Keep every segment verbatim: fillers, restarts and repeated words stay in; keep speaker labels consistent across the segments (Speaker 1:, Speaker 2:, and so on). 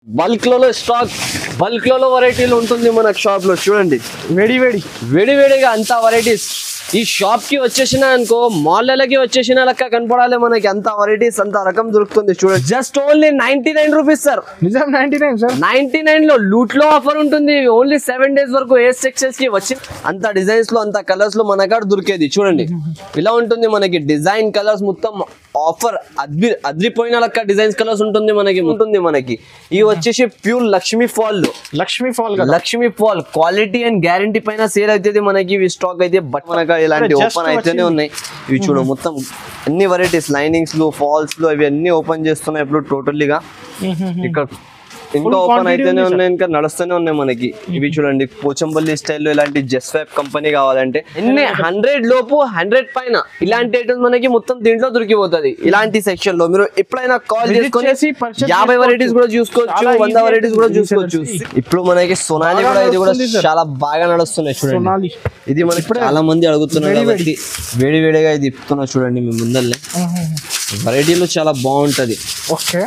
Speaker 1: Bulk లో stock bulk లో వెరైటీలు ఉంటుంది మన షాప్ లో. చూడండి
Speaker 2: వేడి వేడి
Speaker 1: వేడి వేడిగా అంత వెరైటీస్. ఈ షాప్ కి వచ్చేసిన అనుకో మాల్లకి వచ్చేసిన లెక్క కనపడాలి మనకి. అంత వెరైటీస్ అంత రకం దొరుకుతుంది. చూడండి just only ninety nine rupees sir.
Speaker 2: నిజం ninety nine sir.
Speaker 1: Ninety nine లో లూట్ లో ఆఫర్ ఉంటుంది. ఓన్లీ సెవెన్ డేస్ వరకు ఏ సెక్షన్స్ కి వచ్చి అంత డిజైన్స్ లో అంత కలర్స్ లో మన కాడ దొరికేది. చూడండి ఇలా ఉంటుంది మనకి డిజైన్ కలర్స్ మొత్తం ఆఫర్ అద్రి అద్రిపోయిన లెక్క డిజైన్స్ కలర్స్ ఉంటుంది మనకి ఉంటుంది మనకి. ఇవి వచ్చేసి ప్యూర్ లక్ష్మీ ఫాల్ లో
Speaker 2: Lakshmi fall
Speaker 1: Lakshmi fall quality and guarantee పైన సేల్ అవుతుంది మనకి. ఇవి స్టాక్ అయితే బట్ మనకి ఇలాంటి ఓపెన్ అయితేనే ఉన్నాయి. ఇవి చూడ మొత్తం అన్ని వెరైటీస్ లైనింగ్స్ లో ఫాల్స్ లో ఇవి అన్ని ఓపెన్ చేస్తున్నాయి ఇప్పుడు టోటల్లీగా. ఇక్కడ ఇంకా ఓపెన్ అయితేనే ఉన్నాయి, ఇంకా నడుస్తూనే ఉన్నాయి మనకి. ఇవి చూడండి పోచంపల్లి స్టైల్లో ఇలాంటి జస్ట్ వైప్ కంపెనీ కావాలంటే ఎన్ని హండ్రెడ్ లోపు హండ్రెడ్ పైన ఇలాంటి ఐటమ్స్ మనకి మొత్తం దీంట్లో దొరికిపోతుంది. ఇలాంటి సెక్షన్ లో మీరు ఎప్పుడైనా కాల్ చేసుకొని యాభై వెరైటీస్ కూడా చూసుకోవచ్చు, వంద వెరైటీస్ కూడా చూసుకోవచ్చు. ఇప్పుడు మనకి సోనాలి కూడా ఇది కూడా చాలా బాగా నడుస్తున్నాయి. చూడండి ఇది మనకి చాలా మంది అడుగుతున్నారు కాబట్టి వేడి వేడిగా ఇది ఇస్తున్నా. చూడండి మీ ముందరనే వెరైటీలు చాలా బాగుంటది.
Speaker 2: ఓకే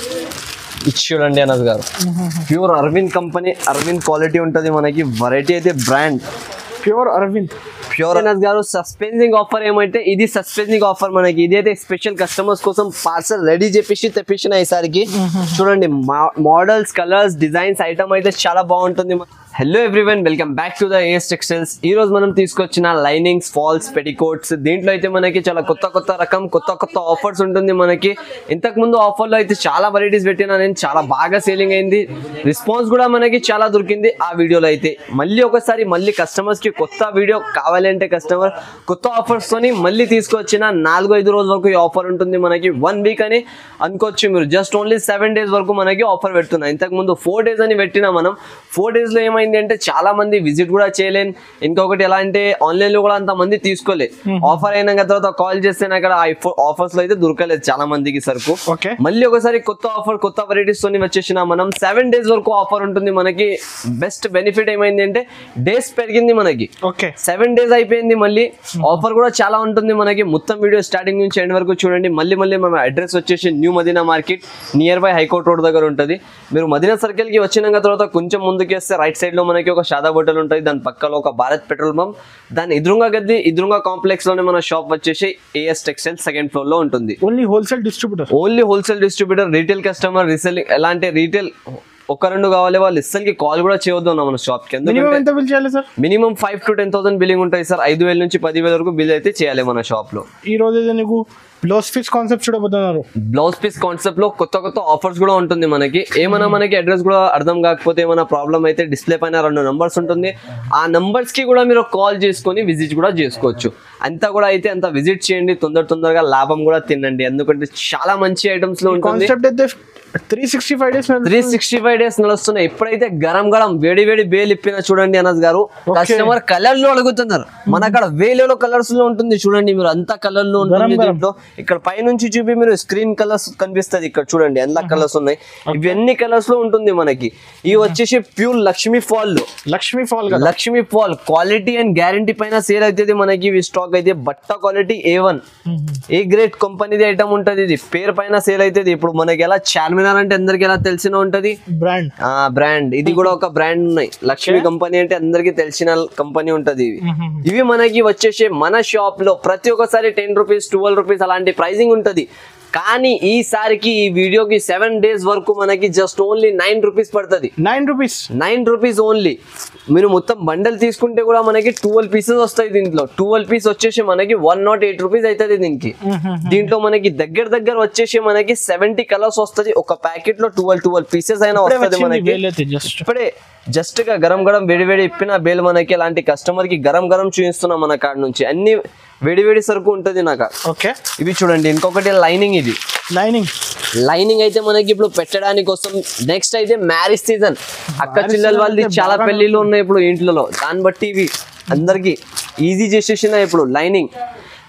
Speaker 1: ఇది చూడండి అనస్ గారు pure Arvind company Arvind quality ఉంటది మనకి. వెరైటీ అయితే brand
Speaker 2: pure Arvind
Speaker 1: pure Anas గారు. సస్పెన్సింగ్ ఆఫర్ ఏమంటే ఇది సస్పెన్సింగ్ ఆఫర్ మనకి. ఇది అయితే స్పెషల్ కస్టమర్స్ కోసం పార్సల్ రెడీ చేపించి తెప్పించిన ఈసారికి. చూడండి మోడల్స్ కలర్స్ డిజైన్స్ ఐటమ్ అయితే చాలా బాగుంటుంది. Hello everyone, welcome back to the AS textiles. ఈ రోజు మనం తీసుకొచ్చిన లైనింగ్స్ ఫాల్స్ పెటికోట్స్ దీంట్లో అయితే మనకి చాలా కొత్త కొత్త రకం కొత్త కొత్త ఆఫర్స్ ఉంటుంది మనకి. ఇంతకు ముందు ఆఫర్లో అయితే చాలా వెరైటీస్ పెట్టినా నేను, చాలా బాగా సేలింగ్ అయింది. రెస్పాన్స్ కూడా మనకి చాలా దొరికింది ఆ వీడియోలో అయితే. మళ్ళీ ఒకసారి మళ్ళీ కస్టమర్స్ కి కొత్త వీడియో కావాలంటే కస్టమర్ కొత్త ఆఫర్స్ తోని మళ్ళీ తీసుకొచ్చిన నాలుగు ఐదు రోజుల వరకు ఈ ఆఫర్ ఉంటుంది మనకి. వన్ వీక్ అని అనుకోవచ్చు మీరు. జస్ట్ ఓన్లీ సెవెన్ డేస్ వరకు మనకి ఆఫర్ పెడుతున్నాం. ఇంతకు ముందు ఫోర్ డేస్ అని పెట్టినా మనం. ఫోర్ డేస్ లో ఏమైంది అంటే చాలా మంది విజిట్ కూడా చేయలేను. ఇంకొకటి ఎలా అంటే ఆన్లైన్ లో కూడా అంత మంది తీసుకోలేదు. ఆఫర్ అయిన తర్వాత కాల్ చేస్తే అక్కడ ఆఫర్స్ లో అయితే దొరకలేదు చాలా మందికి సరుకు. మళ్ళీ ఒకసారి కొత్త ఆఫర్ కొత్త వెరైటీస్ తోని వచ్చేసిన మనం. సెవెన్ డేస్ వరకు ఆఫర్ ఉంటుంది మనకి. బెస్ట్ బెనిఫిట్ ఏమైంది అంటే డేస్ పెరిగింది మనకి. సెవెన్ డేస్ అయిపోయింది. మళ్ళీ ఆఫర్ కూడా చాలా ఉంటుంది మనకి. మొత్తం వీడియో స్టార్టింగ్ నుంచి ఎండ్ వరకు చూడండి. మళ్ళీ మళ్ళీ మన అడ్రస్ వచ్చేసి new Madina market near by high court road దగ్గర ఉంటుంది. మీరు మదీనా సర్కిల్ కి వచ్చిన తర్వాత కొంచెం ముందుకు వేస్తే రైట్ సైడ్ లో మనకి ఒక షాదా హోటల్ ఉంటుంది. దాని పక్కలో ఒక భారత్ పెట్రోల్ పంప్, దాని ఎదురుగా గద్ది ఎదురుగా కాంప్లెక్స్ లోనే మన షాప్ వచ్చేసి ఏఎస్ టెక్స్టైల్ సెకండ్ ఫ్లోర్ లో ఉంటుంది.
Speaker 2: Only wholesale distributor
Speaker 1: only wholesale distributor retail customer reselling ఎలాంటి రీటైల్ ఒక రెండు కావాలి వాళ్ళు ఇස්සలకి కాల్ కూడా చేయవద్దు మన షాప్ కి. Minimum five to ten thousand billing ఉంటాయి సార్. ఐదు వేల నుంచి పది వేల వరకు బిల్ అయితే చేయాలి మన షాప్ లో.
Speaker 2: ఈ రోజు నీకు బ్లౌజ్ పీస్ కాన్సెప్ట్ చూడబోతున్నారు.
Speaker 1: బ్లౌజ్ పీస్ కాన్సెప్ట్ లో కొత్త కొత్త ఆఫర్స్ కూడా ఉంటుంది మనకి. ఏమైనా మనకి అడ్రస్ కూడా అర్థం కాకపోతే ఏమైనా ప్రాబ్లం అయితే డిస్ప్లే పైన రెండు నంబర్స్ ఉంటుంది. ఆ నంబర్స్ కి కూడా మీరు కాల్ చేసుకొని విజిట్ కూడా చేసుకోవచ్చు. అంతా కూడా అయితే అంత విజిట్ చేయండి. తొందర తొందరగా లాభం కూడా తినండి. ఎందుకంటే చాలా మంచి ఐటమ్స్ లో ఉంటుంది.
Speaker 2: Three sixty five days
Speaker 1: three sixty five days నడుస్తున్నాయి. ఎప్పుడైతే గరం గరం వేడి వేడి బేల్ ఇప్పినా చూడండి అనస్ గారు కస్టమర్ కలర్ లో అడుగుతున్నారు. మన అక్కడ వేలలో కలర్స్ లో ఉంటుంది. చూడండి మీరు అంతా కలర్ లో ఉంటుంది. దీంట్లో ఇక్కడ పైనుంచి చూపి మీరు స్క్రీన్ కలర్స్ కనిపిస్తుంది. ఇక్కడ చూడండి ఎంత కలర్స్ ఉన్నాయి. ఇవన్నీ కలర్స్ లో ఉంటుంది మనకి. ఇవి వచ్చేసి ప్యూర్ లక్ష్మీ ఫాల్ లో
Speaker 2: Lakshmi fall
Speaker 1: Lakshmi fall quality and guarantee పైన సేల్ అవుతుంది మనకి. ఇవి స్టాక్ అయితే బట్ట quality A one A grade కంపెనీది ఐటమ్ ఉంటుంది. ఇది పేరు పైన సేల్ అవుతుంది. ఇప్పుడు మనకి ఎలా చార్మినార్ అంటే అందరికి ఎలా తెలిసిన ఉంటది
Speaker 2: బ్రాండ్
Speaker 1: బ్రాండ్ ఇది కూడా ఒక బ్రాండ్ ఉన్నాయి. లక్ష్మీ కంపెనీ అంటే అందరికి తెలిసిన కంపెనీ ఉంటది. ఇవి ఇవి మనకి వచ్చేసి మన షాప్ లో ప్రతి ఒక్కసారి టెన్ రూపీస్ ట్వెల్వ్ రూపీస్ అలాంటి ప్రైజింగ్ ఉంటది. కానీ ఈసారికి ఈ వీడియోకి సెవెన్ డేస్ వరకు మనకి జస్ట్ ఓన్లీ నైన్ రూపీస్ పడుతుంది.
Speaker 2: Nine rupees
Speaker 1: nine rupees only. మీరు మొత్తం బండల్ తీసుకుంటే కూడా మనకి ట్వెల్వ్ పీసెస్ వస్తాయి. దీంట్లో ట్వెల్వ్ పీస్ వచ్చేసి మనకి వన్ నాట్ ఎయిట్ రూపీస్ అవుతుంది దీనికి. దీంట్లో మనకి దగ్గర దగ్గర వచ్చేసి మనకి సెవెంటీ కలర్స్ వస్తుంది. ఒక ప్యాకెట్ లో ట్వెల్వ్ ట్వెల్వ్ పీసెస్ అయినా వస్తుంది మనకి. ఇప్పుడే జస్ట్ గా గరం గరం వేడి వేడి ఇప్పిన బేల్ మనకి. అలాంటి కస్టమర్ కి గరం గరం చూపిస్తున్నాం మన కాడ నుంచి. అన్ని వేడి వేడి సరుకు ఉంటది నాకు. ఇవి చూడండి ఇంకొకటి లైనింగ్. ఇది
Speaker 2: లైనింగ్
Speaker 1: లైనింగ్ అయితే మనకి ఇప్పుడు పెట్టడానికి కోసం. నెక్స్ట్ అయితే మ్యారేజ్ సీజన్ అక్క చిల్లల వాళ్ళది చాలా పెళ్లిళ్ళు ఉన్నాయి ఇప్పుడు ఇంట్లో. దాన్ని బట్టి ఇవి అందరికి ఈజీ చేసేసిన ఇప్పుడు లైనింగ్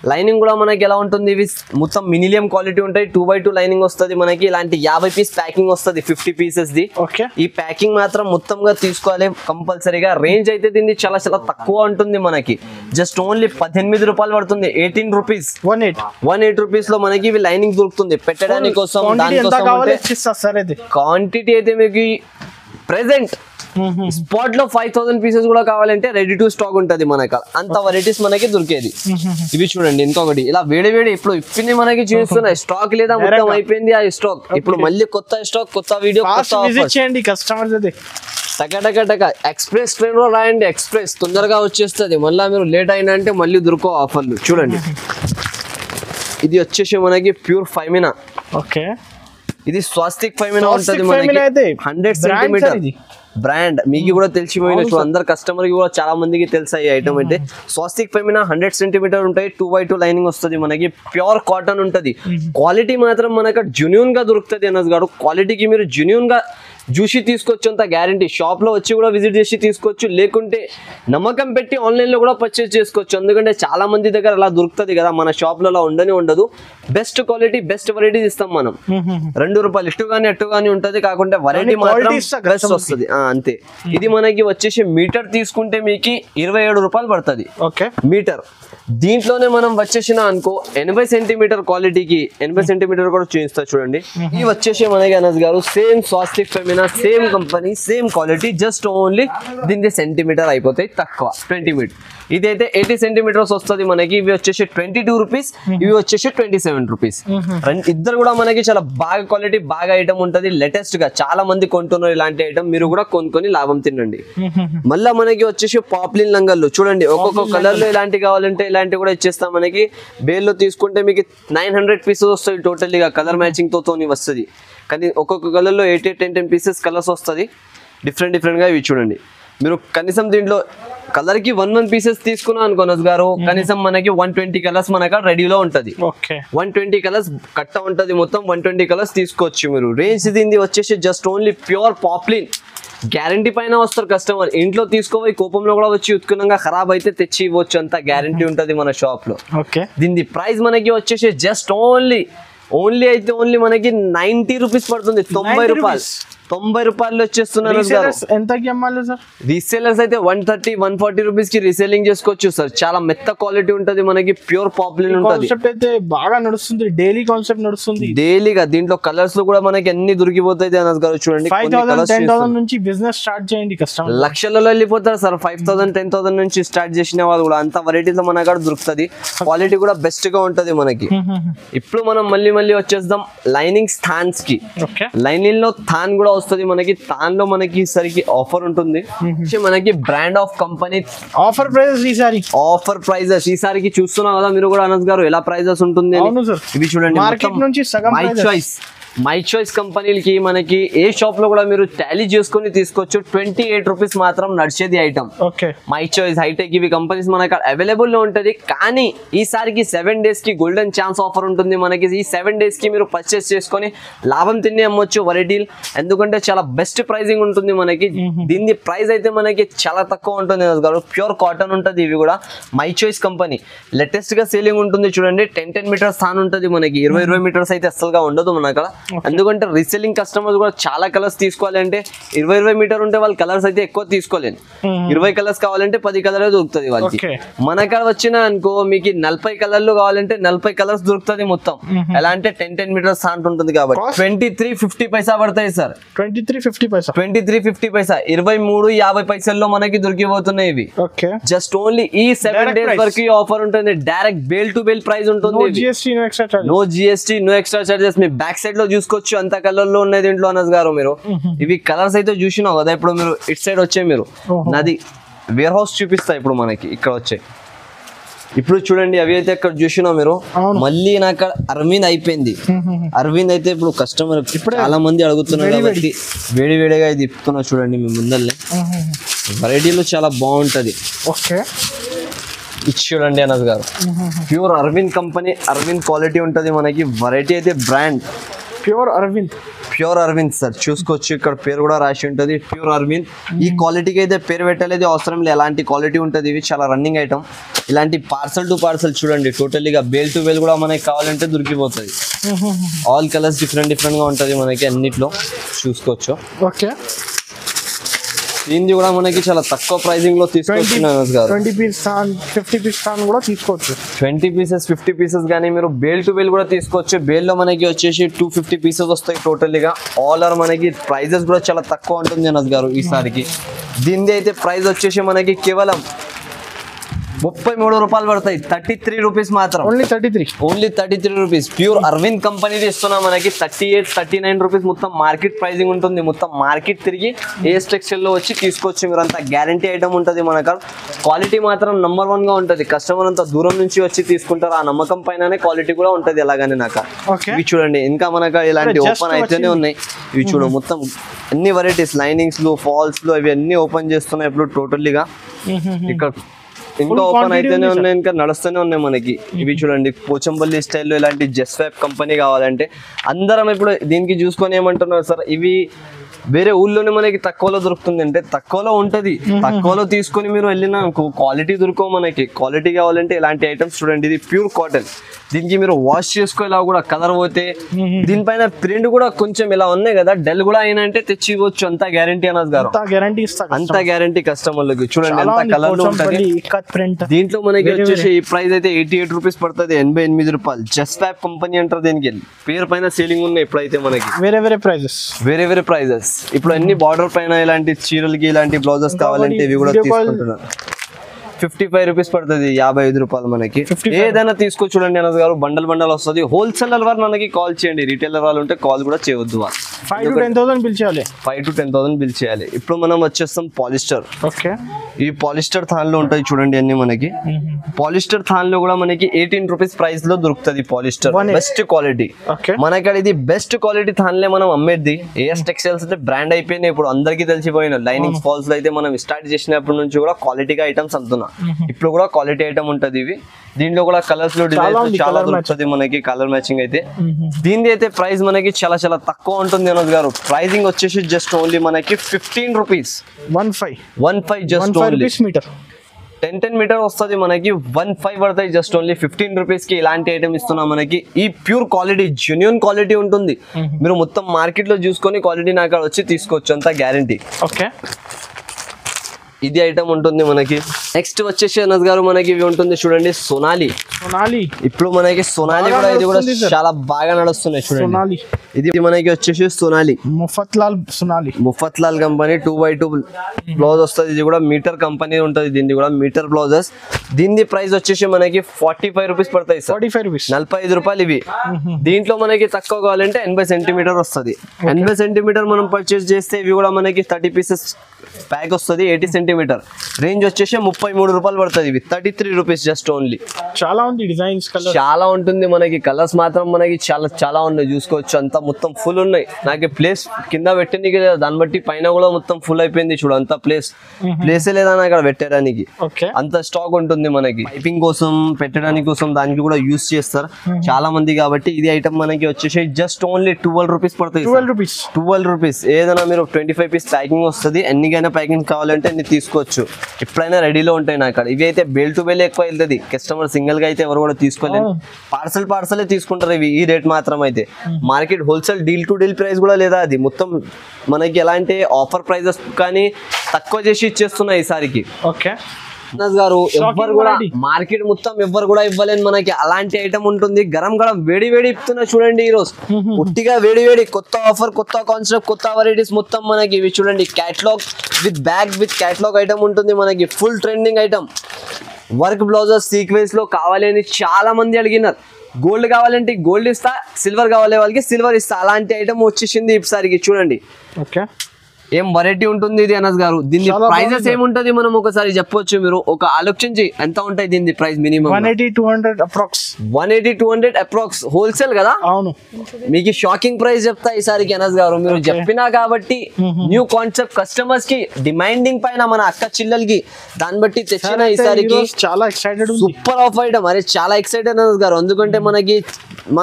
Speaker 1: లైనింగ్ కూడా మనకి ఎలా ఉంటుంది, ఇవి మొత్తం మినిలియం క్వాలిటీ ఉంటాయి, టూ బై టూ లైనింగ్ వస్తుంది మనకి. ఇలాంటి యాభై పీస్ ప్యాకింగ్ వస్తుంది, ఫిఫ్టీ పీసెస్ ది.
Speaker 2: ఓకే,
Speaker 1: ఈ ప్యాకింగ్ మాత్రం మొత్తంగా తీసుకోవాలి కంపల్సరీగా. రేంజ్ అయితే దీన్ని చాలా చాలా తక్కువ ఉంటుంది మనకి, జస్ట్ ఓన్లీ పద్దెనిమిది రూపాయలు పడుతుంది, eighteen rupees
Speaker 2: one eight
Speaker 1: one eight rupees లో మనకి ఇవి లైనింగ్ దొరుకుతుంది పెట్టడానికి కోసం. దానికోసం క్వాంటిటీ అయితే మీకు ప్రెసెంట్ స్పాట్ లో ఫైవ్ థౌసండ్ పీసెస్ కూడా కావాలంటే రెడీ టు స్టాక్ ఉంటది మనకి, అంత వెరైటీస్ మనకి దొరికేది. ఇవి చూడండి ఇంకొకటి ఇలా వేడి వేడి ఇప్పుడు ఇప్పింది మనకి చూస్తున్నాయి, స్టాక్ లేదా మొత్తం అయిపోయింది ఆ స్టాక్. ఇప్పుడు మళ్ళీ కొత్త స్టాక్, కొత్త వీడియో,
Speaker 2: కస్టమర్స్
Speaker 1: టక టక టక ఎక్స్ప్రెస్ ట్రైన్ లో రాయండి, ఎక్స్ప్రెస్ తొందరగా వచ్చేస్తుంది. మళ్ళీ మీరు లేట్ అయినా అంటే మళ్ళీ దొరకవు ఆఫర్లు. చూడండి ఇది వచ్చేసి మనకి ప్యూర్ ఫైమినా.
Speaker 2: ఓకే,
Speaker 1: ఇది స్వాస్తిక్ ఫైమినా ఉంటది మనకి, హండ్రెడ్ సెంటీమీటర్ బ్రాండ్. మీకు కూడా తెలిసిపోయినట్టు అందరు కస్టమర్ కి కూడా చాలా మందికి తెలుసు ఈ ఐటమ్ అయితే. స్వాస్తిక్ ఫెమినా హండ్రెడ్ సెంటీమీటర్ ఉంటాయి, టూ బై టూ లైనింగ్ వస్తుంది మనకి, ప్యూర్ కాటన్ ఉంటది. క్వాలిటీ మాత్రం మనకు జెన్యూన్ గా దొరుకుతుంది అనస్ గారు. క్వాలిటీకి మీరు జెన్యూన్ గా చూసి తీసుకోవచ్చు, అంత గ్యారంటీ. షాప్ లో వచ్చి కూడా విజిట్ చేసి తీసుకోవచ్చు, లేకుంటే నమ్మకం పెట్టి ఆన్లైన్ లో కూడా పర్చేస్ చేసుకోవచ్చు. ఎందుకంటే చాలా మంది దగ్గర అలా దొరుకుతుంది కదా, మన షాప్ లో అలా ఉండని ఉండదు. బెస్ట్ క్వాలిటీ బెస్ట్ వెరైటీస్ ఇస్తాం మనం. రెండు రూపాయలు ఇటు కానీ అటు కానీ ఉంటది, కాకుండా వెరైటీ మాత్రం బెస్ట్ వస్తుంది అంతే. ఇది మనకి వచ్చేసి మీటర్ తీసుకుంటే మీకు ఇరవై ఏడు రూపాయలు పడుతుంది మీటర్. దీంట్లోనే మనం వచ్చేసిన అనుకో ఎనభై సెంటీమీటర్ క్వాలిటీకి ఎనభై సెంటీమీటర్ కూడా చూపిస్తా చూడండి. ఇవి వచ్చేసి మనకి అనస్ గారు same Swastik Femina, same company, same quality, just only దీనికి సెంటీమీటర్ అయిపోతాయి తక్కువ, ట్వంటీ మీటర్. ఇదైతే ఎయిటీ సెంటీమీటర్స్ వస్తుంది మనకి. ఇవి వచ్చేసి ట్వంటీ టూ రూపీస్, ఇవి వచ్చేసి ట్వంటీ సెవెన్ రూపీస్. ఇద్దరు కూడా మనకి చాలా బాగా క్వాలిటీ, బాగా ఐటమ్ ఉంటుంది. లేటెస్ట్ గా చాలా మంది కొంటున్నారు ఇలాంటి ఐటమ్, మీరు కూడా కొనుక్కొని లాభం తినండి. మళ్ళీ మనకి వచ్చేసి పాప్లిన్ లంగళ్ళు చూడండి, ఒక్కొక్క కలర్ లో ఇలాంటి కావాలంటే ఇలాంటి కూడా ఇచ్చేస్తాం మనకి. బేల్లో తీసుకుంటే మీకు నైన్ హండ్రెడ్ పీసెస్ వస్తాయి టోటల్ గా, కలర్ మ్యాచింగ్ తో తోని వస్తుంది. కానీ ఒక్కొక్క కలర్ లో eight eight ten ten pieces colours వస్తుంది డిఫరెంట్ డిఫరెంట్ గా. ఇవి చూడండి మీరు కనీసం దీంట్లో కలర్ కి వన్ వన్ పీసెస్ తీసుకున్నా అనుకోనస్ గారు, కనీసం మనకి వన్ ట్వంటీ కలర్స్ మనక రెడీలో ఉంటది. వన్ ట్వంటీ కలర్స్ కట్ట ఉంటది, మొత్తం వన్ ట్వంటీ కలర్స్ తీసుకోవచ్చు మీరు. రేంజ్ దీన్ని వచ్చేసి just only pure poplin guarantee పైన వస్తారు కస్టమర్. ఇంట్లో తీసుకోవాలి కోపంలో కూడా వచ్చి ఉత్కునంగా ఖరాబ్ అయితే తెచ్చి ఇవ్వచ్చు, అంత గ్యారంటీ ఉంటది మన షాప్ లో. దీని ప్రైస్ మనకి వచ్చేసి జస్ట్ ఓన్లీ ఓన్లీ అయితే ఓన్లీ మనకి నైన్టీ రూపీస్ పడుతుంది, తొంభై రూపాయలు తొంభై రూపాయలు వచ్చేస్తున్నారు. రీసేలర్స్ అయితే one thirty one forty rupees కి రీసేలింగ్ చేసుకోవచ్చు సార్. చాలా మెత్త క్వాలిటీ ఉంటది మనకి, ప్యూర్ పాపులర్ ఉంటది.
Speaker 2: బాగా నడుస్తుంది, డైలీ కాన్సెప్ట్ నడుస్తుంది
Speaker 1: డైలీగా. దీంట్లో కలర్స్ లో కూడా మనకి అన్ని దొరికిపోతాయి అనస్ గారు. చూడండి
Speaker 2: నుంచి బిజినెస్ స్టార్ట్ చేయండి, కస్టమర్
Speaker 1: లక్షలలో వెళ్ళిపోతారు sir. Five thousand ten thousand నుంచి స్టార్ట్ చేసిన వాళ్ళు కూడా అంత వెరైటీస్ లో మన కాడ దొరుకుతుంది. క్వాలిటీ కూడా బెస్ట్ గా ఉంటది మనకి. ఇప్పుడు మనం మళ్ళీ మళ్ళీ వచ్చేద్దాం లైనింగ్ థాన్స్ కి. లైనింగ్ లో థాన్ కూడా వస్తుంది మనకి. థాన్ లో మనకి సరికి ఆఫర్ ఉంటుంది, మనకి brand of company
Speaker 2: offer prices ఈసారి
Speaker 1: ఆఫర్ ప్రైజెస్ ఈసారికి చూస్తున్నాం కదా మీరు కూడా అనస్ గారు, ఎలా ప్రైజెస్ ఉంటుంది. ఇవి చూడండి
Speaker 2: మార్కెట్ నుంచి సగం
Speaker 1: మై చాయిస్ మై చాయిస్ కంపెనీలకి మనకి ఏ షాప్ లో కూడా మీరు టాలీ చేసుకుని తీసుకోవచ్చు. ట్వంటీ ఎయిట్ రూపీస్ మాత్రం నడిచేది ఐటమ్. మై చాయిస్, హైటెక్, ఇవి కంపెనీస్ మనకి అవైలబుల్ లో ఉంటది. కానీ ఈసారికి సెవెన్ డేస్ కి గోల్డెన్ ఛాన్స్ ఆఫర్ ఉంటుంది మనకి. ఈ సెవెన్ డేస్ కి మీరు పర్చేస్ చేసుకొని లాభం తిని అమ్మొచ్చు వెరైటీలు, ఎందుకంటే చాలా బెస్ట్ ప్రైజింగ్ ఉంటుంది మనకి. దీని ప్రైస్ అయితే మనకి చాలా తక్కువ ఉంటుంది, ప్యూర్ కాటన్ ఉంటుంది. ఇవి కూడా మై చాయిస్ కంపెనీ లేటెస్ట్ గా సేలింగ్ ఉంటుంది. చూడండి టెన్ టెన్ మీటర్స్ స్థాన్ ఉంటుంది మనకి, ఇరవై ఇరవై మీటర్స్ అయితే అసలుగా ఉండదు మన అక్కడ. ఎందుకంటే రీసెల్లింగ్ కస్టమర్స్ కూడా చాలా కలర్స్ తీసుకోవాలి అంటే ఇరవై ఇరవై మీటర్ ఉంటే వాళ్ళు కలర్స్ అయితే ఎక్కువ తీసుకోలేను. ఇరవై కలర్స్ కావాలంటే పది కలర్ దొరుకుతుంది వాళ్ళకి. మన కాడ వచ్చిన అనుకో మీకు నలభై కలర్లు కావాలంటే నలభై కలర్స్ దొరుకుతుంది మొత్తం. ఎలా అంటే టెన్ టెన్ మీటర్స్ స్థాన్ ఉంటుంది కాబట్టి ట్వంటీ త్రీ ఫిఫ్టీ పైసా పడతాయి sir.
Speaker 2: Twenty three fifty paisa twenty
Speaker 1: three fifty paisa ఇరవై మూడు యాభై పైసల్లో మనకి దొరికిపోతున్నాయి ఇవి. జస్ట్ ఓన్లీ ఈ సెవెన్ డేస్ వరకు ఆఫర్ ఉంటుంది. Direct bale to bale price ఉంటుంది. No GST no extra charges. మీ బ్యాక్ సైడ్ లో చూసుకోవచ్చు అంత కలర్ లో ఉన్నాయి దీంట్లో అనస్ గారు. మీరు ఇవి కలర్స్ అయితే చూసినావు కదా. ఇప్పుడు మీరు ఇట్ సైడ్ వచ్చే మీరు నాది వేర్ హౌస్ చూపిస్తా. ఇప్పుడు మనకి ఇక్కడ వచ్చే ఇప్పుడు చూడండి అవి అయితే అక్కడ చూసినా మీరు. మళ్ళీ నాకు అరవింద్ అయిపోయింది. అరవింద్ అయితే ఇప్పుడు కస్టమర్ ఇప్పుడు చాలా మంది అడుగుతున్నారు కాబట్టి వేడి వేడిగా ఇది ఇస్తున్నా చూడండి మీ ముందరనే. వెరైటీలో చాలా బాగుంటది.
Speaker 2: ఓకే
Speaker 1: ఇది చూడండి అనస్ గారు, pure Arvind company, Arvind quality ఉంటది మనకి. వెరైటీ అయితే brand
Speaker 2: pure Arvind
Speaker 1: pure Arvind sir చూసుకోవచ్చు, ఇక్కడ పేరు కూడా రాసి ఉంటుంది ప్యూర్ అరవింద్. ఈ క్వాలిటీకి అయితే పేరు పెట్టలేదు అవసరం లేదు, ఎలాంటి క్వాలిటీ ఉంటుంది. ఇవి చాలా రన్నింగ్ ఐటమ్. ఇలాంటి పార్సల్ టు పార్సల్ చూడండి, టోటల్గా బేల్ టు బేల్ కూడా మనకి కావాలంటే దొరికిపోతుంది. ఆల్ కలర్స్ డిఫరెంట్ డిఫరెంట్ గా ఉంటుంది మనకి అన్నిట్లో చూసుకోవచ్చు.
Speaker 2: ఓకే,
Speaker 1: దీన్ని కూడా మనకి చాలా తక్కువ ప్రైసింగ్ లో తీసుకోవచ్చు.
Speaker 2: ట్వంటీ పీస్ ఫిఫ్టీ పీస్ కూడా తీసుకోవచ్చు.
Speaker 1: ట్వంటీ పీసెస్ ఫిఫ్టీ పీసెస్ కానీ మీరు బేల్ టు బేల్ కూడా తీసుకోవచ్చు. బేల్ లో మనకి వచ్చేసి టూ ఫిఫ్టీ పీసెస్ వస్తాయి టోటల్గా. ఆల్ ఆర్ మనకి ప్రైజెస్ కూడా చాలా తక్కువ ఉంటుంది అనస్ గారు ఈసారికి. దీనిది అయితే ప్రైస్ వచ్చేసి మనకి కేవలం ముప్పై మూడు రూపాయలు పడతాయి, థర్టీ త్రీ రూపీస్ మాత్రం.
Speaker 2: Only thirty three
Speaker 1: only thirty three rupees pure Arvind కంపెనీది ఇస్తున్నా మనకి. Thirty eight thirty nine rupees మొత్తం మార్కెట్ ప్రైజింగ్ ఉంటుంది. మొత్తం మార్కెట్ తిరిగి ఏఎస్ టెక్స్టైల్ లో వచ్చి తీసుకోవచ్చు మీరు. అంతా గ్యారంటీ ఐటమ్ ఉంటుంది మన కాడ. క్వాలిటీ మాత్రం నంబర్ వన్ గా ఉంటుంది. కస్టమర్ అంతా దూరం నుంచి వచ్చి తీసుకుంటారు, ఆ నమ్మకం పైననే క్వాలిటీ కూడా ఉంటుంది. అలాగనే నాకు ఇవి చూడండి, ఇంకా మనకు ఇలాంటి ఓపెన్ అయితేనే ఉన్నాయి. ఇవి చూడు మొత్తం అన్ని వెరైటీస్, లైనింగ్స్ లు ఫాల్స్ లు ఇవి అన్ని ఓపెన్ చేస్తున్నాయి ఇప్పుడు టోటల్లీగా. ఇక్కడ ఇంకా ఓపెన్ అయితేనే ఉన్నాయి, ఇంకా నడుస్తూనే ఉన్నాయి మనకి. ఇవి చూడండి పోచంపల్లి స్టైల్లో ఇలాంటి జస్ట్ వైప్ కంపెనీ కావాలంటే అందరం ఇప్పుడు దీనికి చూసుకొని ఏమంటున్నారు సార్, ఇవి వేరే ఊళ్ళోనే మనకి తక్కువలో దొరుకుతుంది అంటే తక్కువలో ఉంటది. తక్కువలో తీసుకొని మీరు వెళ్ళిన క్వాలిటీ దొరకవు మనకి. క్వాలిటీ కావాలంటే ఇలాంటి ఐటమ్స్ చూడండి, ఇది ప్యూర్ కాటన్. దీనికి మీరు వాష్ చేసుకోలా కూడా కలర్ పోతే, దీనిపైన ప్రింట్ కూడా కొంచెం ఇలా ఉన్నాయి కదా డల్ కూడా అయినా అంటే తెచ్చి ఇవ్వచ్చు. అంతా గ్యారంటీ అనస్ గారు, అంతా గ్యారంటీ కస్టమర్లకి. చూడండి ఎంత కలర్ లో ఉంటుంది. దీంట్లో మనకి వచ్చేసి ఈ ప్రైస్ అయితే ఎయిటీ ఎయిట్ రూపీస్ పడుతుంది, ఎనభై ఎనిమిది రూపాయలు. జస్ట్ ఫ్యాప్ కంపెనీ అంటారు దీనికి. పేరు పైన సేలింగ్ ఉన్నాయి ఇప్పుడైతే మనకి.
Speaker 2: వేరే వేరే ప్రైజెస్ వేరే
Speaker 1: వేరే ప్రైజెస్ ఇప్పుడు అన్ని బార్డర్ పైన ఇలాంటి చీరలకి ఇలాంటి బ్లౌజెస్ కావాలంటే ఇవి కూడా తీసుకుంటున్నారు. ఫిఫ్టీ ఫైవ్ రూపీస్ పడుతుంది, యాభై ఐదు రూపాయలు మనకి. ఏదైనా తీసుకో చూడండి అనస్ గారు, బండల్ బండల్ వస్తుంది. హోల్సేలర్ వారు మనకి కాల్ చేయండి, రీటైలర్ వాళ్ళు ఉంటే కాల్ కూడా చేయవద్దు.
Speaker 2: Five to ten thousand bill చేయాలి
Speaker 1: five to ten thousand bill చేయాలి. ఇప్పుడు మనం వచ్చేస్తాం పాలిస్టర్.
Speaker 2: ఓకే,
Speaker 1: ఈ పాలిస్టర్ థాన్లో ఉంటాయి చూడండి అన్ని మనకి. పాలిస్టర్ థాన్లో కూడా మనకి ఎయిటీన్ రూపీస్ ప్రైస్ లో దొరుకుతుంది పాలిస్టర్. బెస్ట్ క్వాలిటీ మనకి. ఇది బెస్ట్ క్వాలిటీ థాన్లే మనం అమ్మేది. ఏఎస్ టెక్స్టైల్స్ అయితే బ్రాండ్ అయిపోయినాయి ఇప్పుడు, అందరికీ తెలిసిపోయిన. లైనింగ్స్ ఫాల్స్ లో అయితే మనం స్టార్ట్ చేసినప్పటి నుంచి కూడా క్వాలిటీగా ఐటమ్స్ అంటున్నా. ఇప్పుడు కూడా క్వాలిటీ ఐటమ్ ఉంటది. ఇవి దీంట్లో కూడా కలర్స్ లో డిజైన్స్ చాలా దొరుకుతుంది మనకి, కలర్ మ్యాచింగ్ అయితే. దీని అయితే ప్రైస్ మనకి చాలా చాలా తక్కువ ఉంటుంది అనస్ గారు. ప్రైసింగ్ వచ్చేసి జస్ట్ ఓన్లీ మనకి fifteen rupees, one five one five just only metre. Ten ten metre వస్తుంది మనకి, వన్ ఫైవ్ పడతాయి జస్ట్ ఓన్లీ ఫిఫ్టీన్ రూపీస్ కి. ఇలాంటి ఐటమ్ ఇస్తున్నాం మనకి. ఈ ప్యూర్ క్వాలిటీ జెన్యూన్ క్వాలిటీ ఉంటుంది. మీరు మొత్తం మార్కెట్ లో చూసుకొని క్వాలిటీ నాకు వచ్చి తీసుకోవచ్చు, అంతా గ్యారంటీ.
Speaker 2: ఓకే,
Speaker 1: ఇది ఐటమ్ ఉంటుంది మనకి. నెక్స్ట్ వచ్చేసి అనస్ గారు మనకి ఇవి ఉంటుంది చూడండి, సోనాలి.
Speaker 2: సోనాలి
Speaker 1: ఇప్పుడు మనకి సోనాలి కూడా ఇది కూడా చాలా బాగా నడుస్తున్నాయి చూడండి. ఇది మనకి వచ్చేసి Sonali
Speaker 2: Mafatlal Sonali
Speaker 1: Mafatlal company two by two blouse వస్తుంది. ఇది కూడా మీటర్ కంపెనీ ఉంటుంది, దీన్ని కూడా మీటర్ బ్లౌజెస్. దీని ప్రైస్ వచ్చేసి మనకి ఫార్టీ ఫైవ్ రూపీస్ పడతాయి సార్, నలభై ఐదు రూపాయలు ఇవి. దీంట్లో మనకి తక్కువ కావాలంటే ఎనభై సెంటీమీటర్ వస్తుంది. ఎనభై సెంటీమీటర్ మనం పర్చేస్ చేస్తే ఇవి కూడా మనకి థర్టీ పీసెస్ ప్యాక్ వస్తుంది. ఎయిటీ సెంటీమీటర్ రేంజ్ వచ్చేసి ముప్పై మూడు రూపాయలు పడుతుంది. ఇవి thirty three rupees just only.
Speaker 2: చాలా ఉంది డిజైన్స్,
Speaker 1: చాలా ఉంటుంది మనకి. కలర్స్ మాత్రం మనకి చాలా చాలా ఉన్నాయి చూసుకోవచ్చు. అంతా మొత్తం ఫుల్ ఉన్నాయి. నాకు ప్లేస్ కింద పెట్టింది కదా, దాన్ని బట్టి పైన కూడా మొత్తం ఫుల్ అయిపోయింది చూడు. అంత ప్లేస్ ప్లేసే లేదా అక్కడ పెట్టడానికి. అంత స్టాక్ ఉంటుంది మనకి. పైపింగ్ కోసం పెట్టడానికి కోసం దానికి కూడా యూస్ చేస్తారు చాలా మంది. కాబట్టి ఇది ఐటమ్ మనకి వచ్చేసి జస్ట్ ఓన్లీ ట్వెల్వ్ రూపీస్ పడుతుంది. ట్వెల్వ్ రూపీస్ ఏదైనా మీరు ట్వంటీ ఫైవ్ పీస్ ప్యాకింగ్ వస్తుంది. ఎన్నికైనా ప్యాకింగ్ కావాలంటే అన్ని తీసుకోవచ్చు, ఎప్పుడైనా రెడీలో ఉంటాయి నా కాడ. ఇవి అయితే బేల్ టు బేల్ ఎక్కువ వెళ్తుంది. కస్టమర్ సింగిల్ గా అయితే ఎవరు కూడా తీసుకోలేదు, పార్సల్ పార్సలే తీసుకుంటారు ఇవి. ఈ రేట్ మాత్రం అయితే market wholesale deal to deal price కూడా లేదా, అది మొత్తం మనకి ఎలాంటి ఆఫర్ ప్రైజెస్ కానీ తక్కువ చేసి ఇచ్చేస్తున్నాయి ఈసారికి.
Speaker 2: ఓకే
Speaker 1: గారు ఎవ్వరు కూడా మార్కెట్ మొత్తం ఎవ్వరు కూడా ఇవ్వలేని మనకి అలాంటి ఐటమ్ ఉంటుంది. గరం గరం వేడి వేడి ఇస్తున్నా చూడండి. ఈ రోజు పుట్టిగా వేడి వేడి కొత్త ఆఫర్, కొత్త కాన్సెప్ట్, కొత్త వెరైటీస్ మొత్తం మనకి. ఇవి చూడండి catalogue with bag with catalogue item ఉంటుంది మనకి. Full trending item. Work blouses sequence లో కావాలి అని చాలా మంది అడిగినారు. గోల్డ్ కావాలంటే గోల్డ్ ఇస్తా, సిల్వర్ కావాలి వాళ్ళకి సిల్వర్ ఇస్తా. అలాంటి ఐటమ్ వచ్చేసింది ఈసారికి చూడండి.
Speaker 2: ఓకే,
Speaker 1: ఏం వెరైటీ ఉంటుంది ఇది అనస్ గారు. దీని ప్రైజెస్ ఏముంటది మనం ఒకసారి చెప్పొచ్చు. మీరు ఒక ఆలోచించి ఎంత ఉంటాయి దీని price? Minimum
Speaker 2: one eighty two hundred approx
Speaker 1: one eighty two hundred approx wholesale కదా.
Speaker 2: అవును,
Speaker 1: మీకు షాకింగ్ ప్రైస్ చెప్తా ఈసారికి అనస్ గారు. మీరు చెప్పినా కాబట్టి న్యూ కాన్సెప్ట్ కస్టమర్స్ కి డిమాండింగ్ పైన మన అక్క చిల్లలకి దాన్ని బట్టి తెచ్చిన ఈసారికి
Speaker 2: చాలా ఎక్సైటెడ్.
Speaker 1: Super of item. అరే చాలా ఎక్సైటెడ్ అనస్ గారు. ఎందుకంటే మనకి మన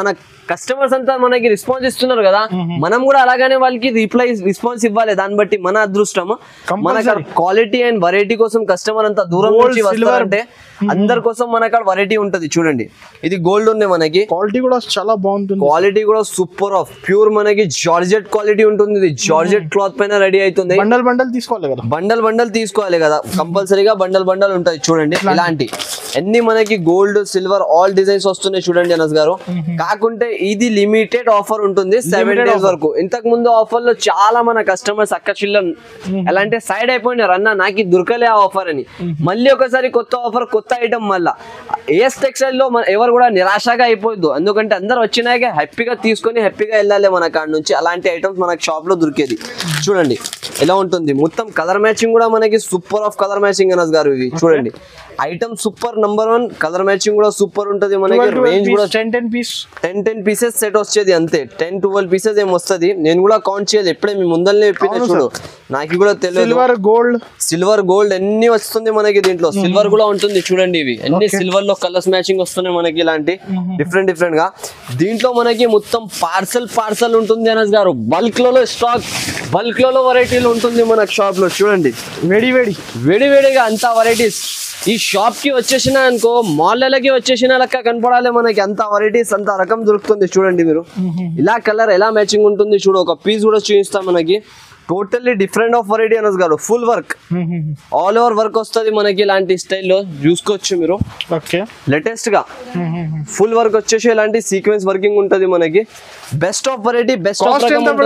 Speaker 1: కస్టమర్స్ అంతా మనకి రెస్పాన్స్ ఇస్తున్నారు కదా, మనం కూడా అలాగానే వాళ్ళకి రిప్లై రెస్పాన్స్ ఇవ్వాలి. దాన్ని బట్టి మన అదృష్టం. మన క్వాలిటీ అండ్ వెరైటీ కోసం కస్టమర్ అంతా దూరం నుంచి వస్తారంటే అందరి కోసం మన అక్కడ వెరైటీ ఉంటది. చూడండి ఇది గోల్డ్ ఉంది, మనకి
Speaker 2: క్వాలిటీ కూడా చాలా బాగుంటుంది.
Speaker 1: క్వాలిటీ కూడా సూపర్ ఆఫ్ ప్యూర్ మనకి జార్జెట్ క్వాలిటీ ఉంటుంది. ఇది జార్జెట్ క్లాత్ పైన రెడీ అవుతుంది.
Speaker 2: బండల్ బండల్ తీసుకోవాలి కదా,
Speaker 1: బండల్ బండల్ తీసుకోవాలి కదా, కంపల్సరీగా బండల్ బండల్ ఉంటుంది. చూడండి ఇలాంటి అన్ని మనకి గోల్డ్ సిల్వర్ ఆల్ డిజైన్స్ వస్తున్నాయి. చూడండి అనస్ గారు, కాకుంటే ఇది లిమిటెడ్ ఆఫర్ ఉంటుంది సెవెన్ డేస్ వరకు. ఇంతకు ముందు ఆఫర్ లో చాలా మన కస్టమర్స్ అక్క చిల్ల ఎలా అంటే సైడ్ అయిపోయినారు, అన్న నాకు దొరకలే ఆ ఆఫర్ అని. మళ్ళీ ఒకసారి కొత్త ఆఫర్ కొత్త ఐటమ్ మళ్ళా ఏఎస్ టెక్స్టైల్ లో ఎవరు కూడా నిరాశగా అయిపోద్దు. ఎందుకంటే అందరు వచ్చినాక హ్యాపీగా తీసుకొని హ్యాపీగా వెళ్ళాలి మన కాడ నుంచి. అలాంటి ఐటమ్స్ మనకి షాప్ లో దొరికేది. చూడండి ఎలా ఉంటుంది, మొత్తం కలర్ మ్యాచింగ్ కూడా మనకి super of colour matching Anas గారు. ఇవి చూడండి item super number one, colour matching కూడా సూపర్ ఉంటది. మనకి రేంజ్ కూడా
Speaker 2: ten ten piece
Speaker 1: ten ten pieces set వచ్చేది అంతే. టెన్ ట్వెల్వ్ పీసెస్ ఏం వస్తుంది, నేను కూడా కౌంట్ చేయాలి. ఎప్పుడే మీ ముందల్నే చెప్పిన చూడు, నాకు కూడా తెలియదు.
Speaker 2: సిల్వర్ గోల్డ్
Speaker 1: సిల్వర్ గోల్డ్ అన్ని వస్తుంది మనకి. దీంట్లో సిల్వర్ కూడా ఉంటుంది. చూడండి ఇవి అన్ని సిల్వర్ లో కలర్స్ మ్యాచింగ్ వస్తున్నాయి మనకి, ఇలాంటి డిఫరెంట్ డిఫరెంట్ గా. దీంట్లో మనకి మొత్తం పార్సల్ పార్సల్ ఉంటుంది అనస్ గారు. బల్క్ లో స్టాక్ బల్క్ లో వెరైటీలు ఉంటుంది మనకి షాప్ లో. చూడండి
Speaker 2: వేడి వేడి
Speaker 1: వేడి వేడిగా అంతా వెరైటీస్. ఈ షాప్ కి వచ్చేసిన అనుకో మాల్లకి వచ్చేసిన లెక్క కనపడాలి మనకి. అంత వెరైటీస్ అంత రకం దొరుకుతుంది. చూడండి మీరు ఇలా కలర్ ఎలా మ్యాచింగ్ ఉంటుంది. చూడు ఒక పీస్ కూడా చూపిస్తాం మనకి. Totally different of variety Anas గారు. Full work all over work వస్తుంది మనకి. ఇలాంటి స్టైల్లో చూసుకోవచ్చు మీరు. లేటెస్ట్ గా ఫుల్ వర్క్ వచ్చేసి ఇలాంటి సీక్వెన్స్ వర్కింగ్ ఉంటుంది మనకి. Best of variety best of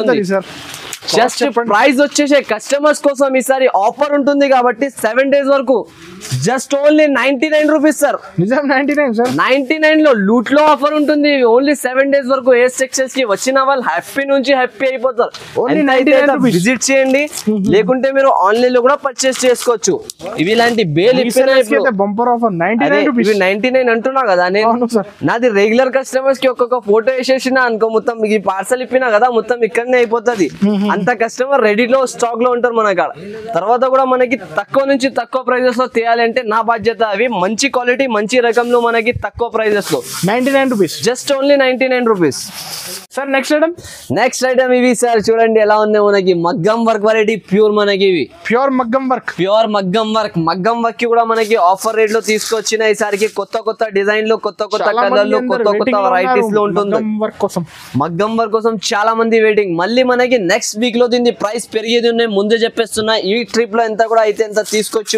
Speaker 1: just price వచ్చేసి కస్టమర్స్ కోసం ఈసారి ఆఫర్ ఉంటుంది కాబట్టి సెవెన్ డేస్ వరకు just only ninety nine rupees sir. Ninety nine లో లూట్ లో ఆఫర్ ఉంటుంది. ఓన్లీ సెవెన్ డేస్ వరకు ఏ సెక్షన్స్ కి వచ్చిన వాళ్ళు హ్యాపీ నుంచి హ్యాపీ అయిపోతారు. విజిట్ చేయండి, లేకుంటే మీరు ఆన్లైన్ లో కూడా పర్చేస్ చేసుకోవచ్చు. ఇవి ఇలాంటి బేల్ ఇవి నైన్టీ నైన్ అంటున్నా కదా నేను. నాది రెగ్యులర్ కస్టమర్స్ కి ఒక్కొక్క ఫోటో వేసేసిన అనుకో, మొత్తం ఈ పార్సల్ ఇప్పినా కదా మొత్తం ఇక్కడనే అయిపోతుంది. అంత కస్టమర్ రెడీలో స్టాక్ లో ఉంటారు మన కాడ. తర్వాత కూడా మనకి తక్కువ నుంచి తక్కువ ప్రైజెస్ లో తీయాలంటే నా బాధ్యత. అవి మంచి క్వాలిటీ మంచి రకంలో మనకి తక్కువ ప్రైజెస్ లో
Speaker 2: ninety nine rupees
Speaker 1: just only ninety nine rupees
Speaker 2: sir. Next item
Speaker 1: next item ఇవి సార్. చూడండి ఎలా ఉన్నాయి మనకి. మగ్గం వర్క్ వెరైటీ ప్యూర్ మనకి. ఇవి
Speaker 2: ప్యూర్ మగ్గం వర్క్
Speaker 1: ప్యూర్ మగ్గం వర్క్ మగ్గం వర్క్ కి కూడా మనకి ఆఫర్ రేట్ లో తీసుకొచ్చిన ఈసారికి కొత్త కొత్త డిజైన్ లో కొత్త కొత్త కలర్ లో కొత్త కొత్త వెరైటీస్ లో ఉంటుంది. మగ్గం వర్క్ కోసం చాలా మంది వెయిటింగ్. మళ్ళీ మనకి నెక్స్ట్ వీక్ లో దీని ప్రైస్ పెరిగేది ఉన్నాయి, ముందే చెప్పేస్తున్నా. ఈ ట్రిప్ లో ఎంత కూడా అయితే ఎంత తీసుకొచ్చి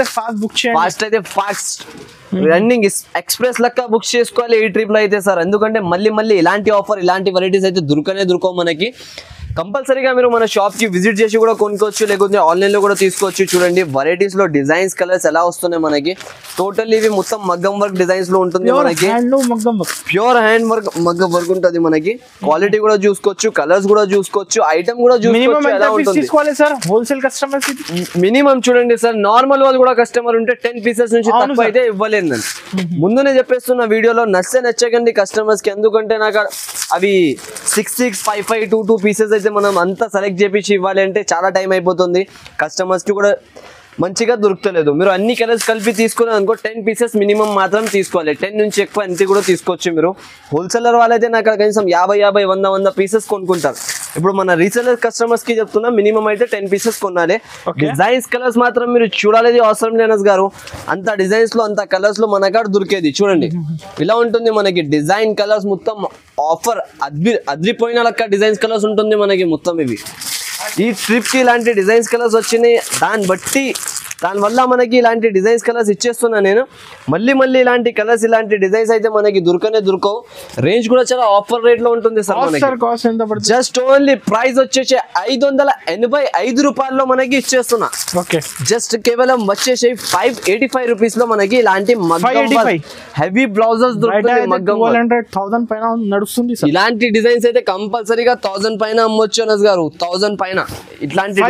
Speaker 1: ఫాస్ట్ అయితే ఫాస్ట్ రన్నింగ్ ఎక్స్ప్రెస్ లెక్క బుక్ చేసుకోవాలి ఈ ట్రిప్ లో అయితే సార్. ఎందుకంటే మళ్ళీ మళ్ళీ ఇలాంటి ఆఫర్ ఇలాంటి వెరైటీస్ అయితే దొరకనే దొరకవు మనకి. కంపల్సరీగా మీరు మన షాప్ కి విజిట్ చేసి కూడా కొనుక్కోవచ్చు, లేకపోతే ఆన్లైన్ లో కూడా తీసుకోవచ్చు. చూడండి వెరైటీస్ లో డిజైన్స్ కలర్స్ ఎలా వస్తున్నాయి మనకి. టోటల్ ఇవి మొత్తం మగ్గం వర్క్ డిజైన్స్ లో ఉంటుంది మనకి. ప్యూర్ హ్యాండ్ వర్క్ మగ్గం వర్క్ ఉంటుంది మనకి. క్వాలిటీ కూడా చూసుకోవచ్చు, కలర్స్ కూడా చూసుకోవచ్చు, ఐటమ్ కూడా చూసుకోవచ్చు ఎలా ఉంటుంది.
Speaker 2: హోల్సేల్ కస్టమర్స్
Speaker 1: మినిమం చూడండి సార్, నార్మల్ వాళ్ళు కూడా కస్టమర్ ఉంటే టెన్ పీసెస్ నుంచి తక్కువ అయితే ఇవ్వలేదు నేను ముందునే చెప్పేస్తున్న వీడియోలో. నచ్చే నచ్చకండి కస్టమర్స్ కి, ఎందుకంటే నాకు అవి six six five five two two pieces అయితే మనం అంతా సెలెక్ట్ చేపించి ఇవ్వాలి అంటే చాలా టైం అయిపోతుంది. కస్టమర్స్ కి కూడా మంచిగా దొరుకుతలేదు. మీరు అన్ని కలర్స్ కలిపి తీసుకున్నారు అనుకో టెన్ పీసెస్ మినిమం మాత్రం తీసుకోవాలి. టెన్ నుంచి ఎక్కువ ఎంత కూడా తీసుకోవచ్చు మీరు. హోల్సేలర్ వాళ్ళైతే నాకు కనీసం యాభై యాభై వంద వంద పీసెస్ కొనుక్కుంటారు. ఇప్పుడు మన రీసేలర్ కస్టమర్స్ కి చెప్తున్నా మినిమం అయితే టెన్ పీసెస్ కొనాలి. డిజైన్స్ కలర్స్ మాత్రం మీరు చూడాలి అవసరం లేనస్ గారు. అంత డిజైన్స్ లో అంత కలర్స్ లో మన కాడ దొరికేది. చూడండి ఇలా ఉంటుంది మనకి డిజైన్ కలర్స్ మొత్తం ఆఫర్ అద్రి అద్రిపోయిన లెక్క డిజైన్స్ కలర్స్ ఉంటుంది మనకి మొత్తం. ఇవి ఈ ట్రిప్ కి ఇలాంటి డిజైన్స్ కలర్స్ వచ్చినాయి, దాన్ని బట్టి దానివల్ల మనకి ఇలాంటి డిజైన్స్ కలర్స్ ఇచ్చేస్తున్నా నేను. మళ్ళీ మళ్ళీ ఇలాంటి కలర్స్ ఇలాంటి డిజైన్స్ అయితే మనకి దొరకనే దొరకవు. రేంజ్ కూడా చాలా ఆఫర్ రేట్ లో ఉంటుంది సార్. జస్ట్ ఓన్లీ ప్రైస్ వచ్చేసి ఐదు వందల ఎనభై ఐదు రూపాయల్లో మనకి ఇచ్చేస్తున్నా. జస్ట్ కేవలం వచ్చేసి ఫైవ్ ఎయిటీ ఫైవ్ రూపీస్ లో మనకి ఇలాంటి హెవీ బ్లౌజెస్ దొరుకుతుంది. మగ్గం
Speaker 2: నడుస్తుంది.
Speaker 1: ఇలాంటి డిజైన్స్ అయితే కంపల్సరీగా థౌసండ్ పైన అమ్మొచ్చు అనస్ గారు. థౌసండ్ పైన ఇట్లాంటి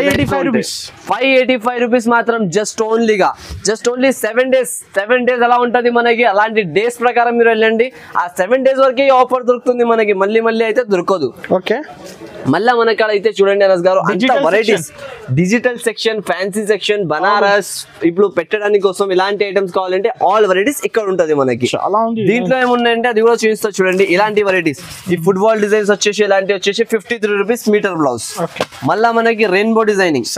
Speaker 1: ఫైవ్ ఎయిటీ ఫైవ్ రూపీస్ మాత్రం జస్ట్ ఓన్లీగా just only seven days seven days ఎలా ఉంటుంది మనకి. అలాంటి డేస్ ప్రకారం మీరు వెళ్ళండి, ఆ సెవెన్ డేస్ వరకే ఆఫర్ దొరుకుతుంది మనకి. మళ్ళీ మళ్ళీ అయితే దొరకదు.
Speaker 2: ఓకే
Speaker 1: మళ్ళా మన కాడ అయితే చూడండి అనస్ గారు అంత varieties, digital section, fancy section, Banaras ఇప్పుడు పెట్టడానికి కోసం ఇలాంటి ఐటమ్స్ కావాలంటే ఆల్ వెరైటీస్ ఇక్కడ ఉంటది మనకి. దీంట్లో ఏమున్నాయంటే అది కూడా చూపిస్తా చూడండి. ఇలాంటి వెరైటీస్ ఈ ఫుట్బాల్ డిజైన్స్ వచ్చేసి ఇలాంటి వచ్చేసి fifty three rupees metre blouse. మళ్ళా మనకి రెయిన్బో డిజైనింగ్